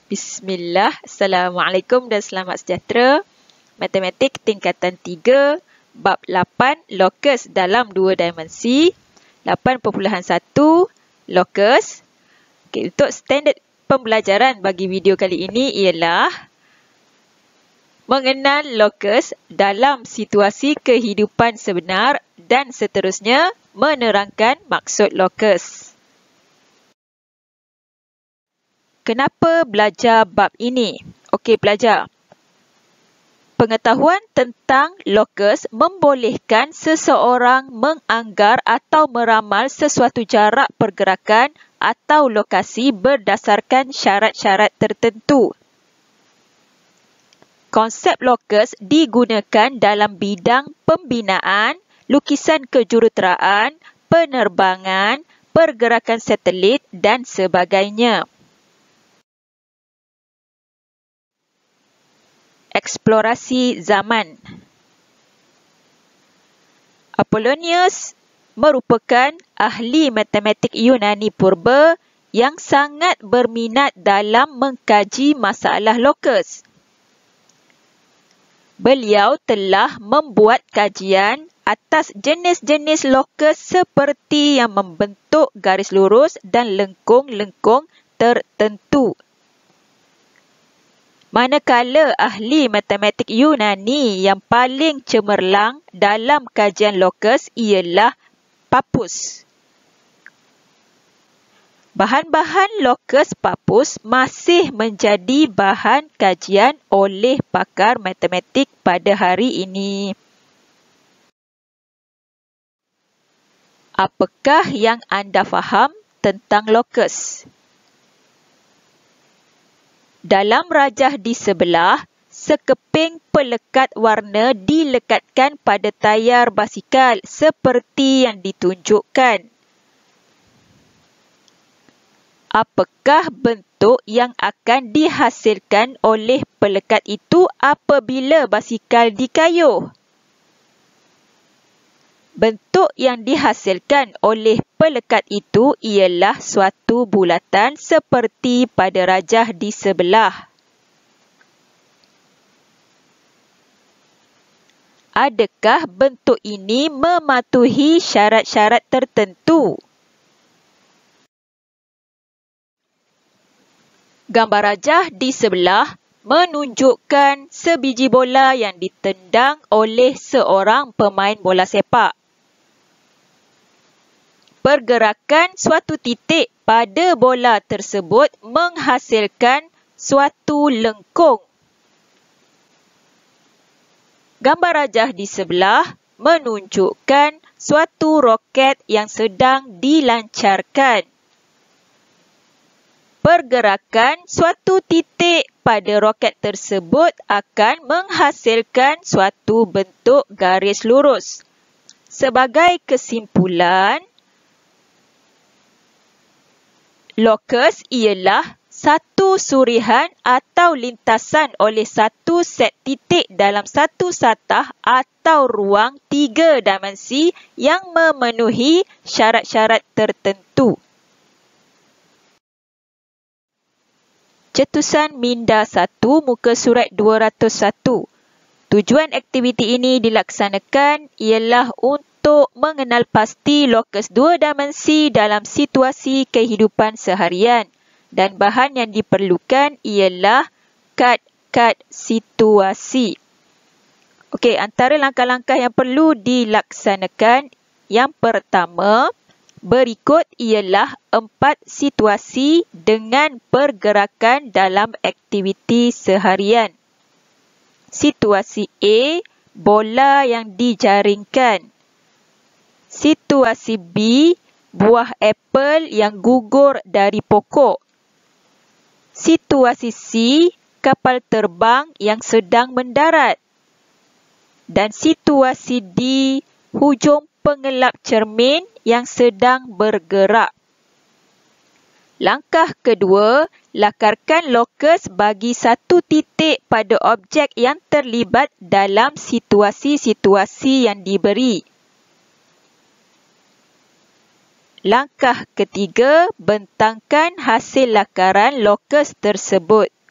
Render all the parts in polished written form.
Bismillah, Assalamualaikum dan selamat sejahtera. Matematik tingkatan 3, bab 8, lokus dalam dua dimensi. 8.1, lokus. Okay, untuk standard pembelajaran bagi video kali ini ialah mengenal lokus dalam situasi kehidupan sebenar dan seterusnya menerangkan maksud lokus. Kenapa belajar bab ini? Okey, pelajar. Pengetahuan tentang lokus membolehkan seseorang menganggar atau meramal sesuatu jarak pergerakan atau lokasi berdasarkan syarat-syarat tertentu. Konsep lokus digunakan dalam bidang pembinaan, lukisan kejuruteraan, penerbangan, pergerakan satelit dan sebagainya. Eksplorasi zaman. Apollonius merupakan ahli matematik Yunani purba yang sangat berminat dalam mengkaji masalah lokus. Beliau telah membuat kajian atas jenis-jenis lokus seperti yang membentuk garis lurus dan lengkung-lengkung tertentu. Manakala ahli matematik Yunani yang paling cemerlang dalam kajian lokus ialah Pappus. Bahan-bahan lokus Pappus masih menjadi bahan kajian oleh pakar matematik pada hari ini. Apakah yang anda faham tentang lokus? Dalam rajah di sebelah, sekeping pelekat warna dilekatkan pada tayar basikal seperti yang ditunjukkan. Apakah bentuk yang akan dihasilkan oleh pelekat itu apabila basikal dikayuh? Bentuk yang dihasilkan oleh pelekat itu ialah suatu bulatan seperti pada rajah di sebelah. Adakah bentuk ini mematuhi syarat-syarat tertentu? Gambar rajah di sebelah menunjukkan sebiji bola yang ditendang oleh seorang pemain bola sepak. Pergerakan suatu titik pada bola tersebut menghasilkan suatu lengkung. Gambar rajah di sebelah menunjukkan suatu roket yang sedang dilancarkan. Pergerakan suatu titik pada roket tersebut akan menghasilkan suatu bentuk garis lurus. Sebagai kesimpulan, lokus ialah satu surihan atau lintasan oleh satu set titik dalam satu satah atau ruang 3 dimensi yang memenuhi syarat-syarat tertentu. Cetusan Minda 1, muka surat 201. Tujuan aktiviti ini dilaksanakan ialah untuk mengenal pasti lokus dua dimensi dalam situasi kehidupan seharian dan bahan yang diperlukan ialah kad-kad situasi. Okey, antara langkah-langkah yang perlu dilaksanakan, yang pertama, berikut ialah 4 situasi dengan pergerakan dalam aktiviti seharian. Situasi A, bola yang dijaringkan. Situasi B, buah apel yang gugur dari pokok. Situasi C, kapal terbang yang sedang mendarat. Dan situasi D, hujung pengelap cermin yang sedang bergerak. Langkah kedua, lakarkan lokus bagi satu titik pada objek yang terlibat dalam situasi-situasi yang diberi. Langkah ketiga, bentangkan hasil lakaran lokus tersebut.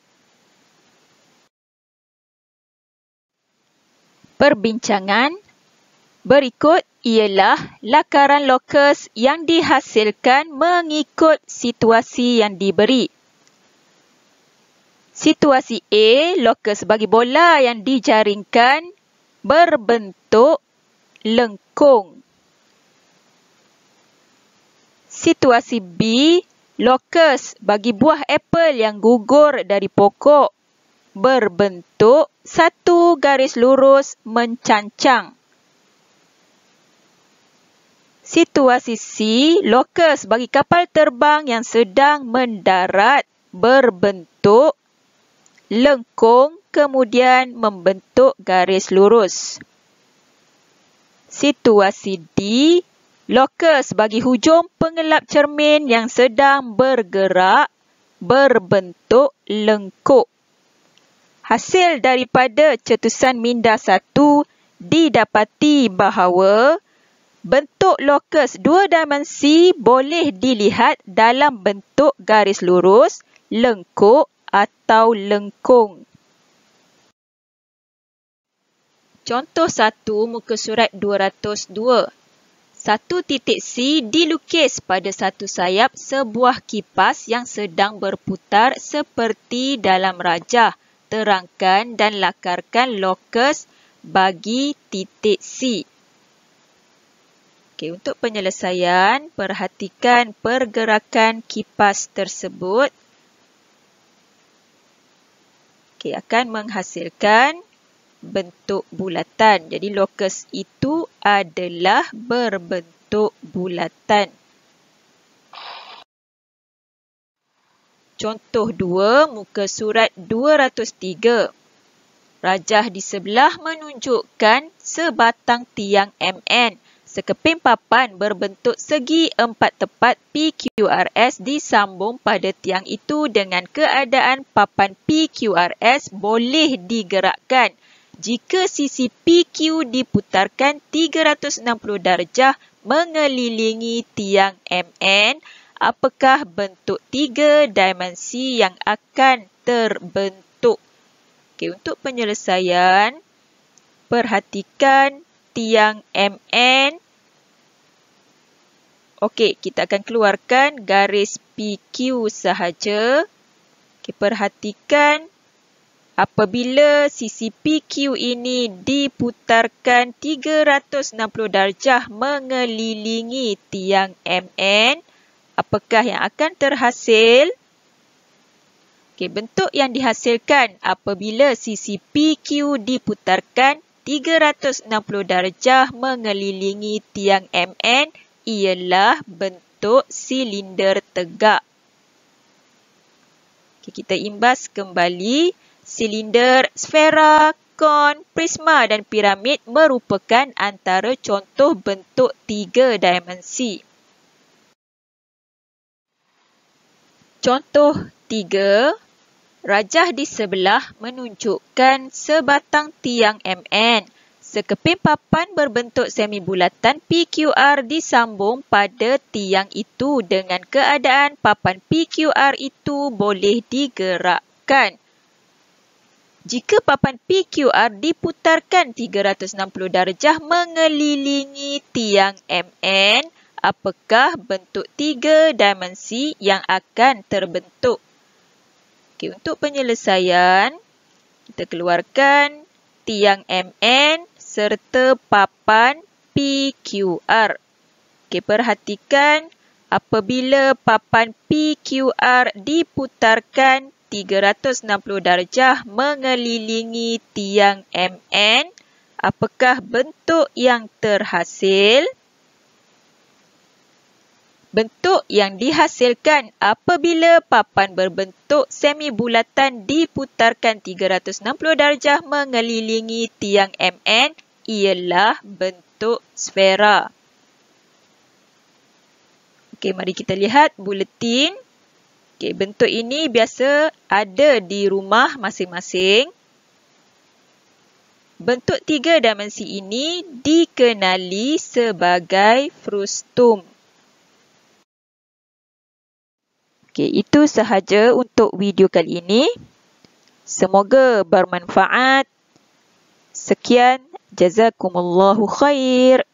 Perbincangan berikut ialah lakaran lokus yang dihasilkan mengikut situasi yang diberi. Situasi A, lokus bagi bola yang dijaringkan berbentuk lengkung. Situasi B, lokus bagi buah apel yang gugur dari pokok berbentuk satu garis lurus mencancang. Situasi C, lokus bagi kapal terbang yang sedang mendarat berbentuk lengkung kemudian membentuk garis lurus. Situasi D, lokus bagi hujung pengelap cermin yang sedang bergerak berbentuk lengkuk. Hasil daripada cetusan minda 1 didapati bahawa bentuk lokus dua dimensi boleh dilihat dalam bentuk garis lurus, lengkuk atau lengkung. Contoh 1 muka surat 202. Satu titik C dilukis pada satu sayap sebuah kipas yang sedang berputar seperti dalam rajah. Terangkan dan lakarkan lokus bagi titik C. Okey, untuk penyelesaian, perhatikan pergerakan kipas tersebut. Okey, akan menghasilkan bentuk bulatan. Jadi lokus itu adalah berbentuk bulatan. Contoh 2, muka surat 203. Rajah di sebelah menunjukkan sebatang tiang MN. Sekeping papan berbentuk segi 4 tepat PQRS disambung pada tiang itu dengan keadaan papan PQRS boleh digerakkan. Jika sisi PQ diputarkan 360 darjah mengelilingi tiang MN, apakah bentuk 3 dimensi yang akan terbentuk? Okey, untuk penyelesaian, perhatikan tiang MN. Okey, kita akan keluarkan garis PQ sahaja. Okey, perhatikan apabila sisi PQ ini diputarkan 360 darjah mengelilingi tiang MN, apakah yang akan terhasil? Okey, bentuk yang dihasilkan apabila sisi PQ diputarkan 360 darjah mengelilingi tiang MN ialah bentuk silinder tegak. Okey, kita imbas kembali. Silinder, sfera, kon, prisma dan piramid merupakan antara contoh bentuk 3 dimensi. Contoh 3, rajah di sebelah menunjukkan sebatang tiang MN. Sekeping papan berbentuk semi bulatan PQR disambung pada tiang itu dengan keadaan papan PQR itu boleh digerakkan. Jika papan PQR diputarkan 360 darjah mengelilingi tiang MN, apakah bentuk 3 dimensi yang akan terbentuk? Okey, untuk penyelesaian, kita keluarkan tiang MN serta papan PQR. Okey, perhatikan apabila papan PQR diputarkan 360 darjah mengelilingi tiang MN, apakah bentuk yang terhasil? Bentuk yang dihasilkan apabila papan berbentuk semi bulatan diputarkan 360 darjah mengelilingi tiang MN ialah bentuk sfera. Okey, mari kita lihat buletin. Okey, bentuk ini biasa ada di rumah masing-masing. Bentuk 3 dimensi ini dikenali sebagai frustum. Okey, itu sahaja untuk video kali ini. Semoga bermanfaat. Sekian, Jazakumullahu khair.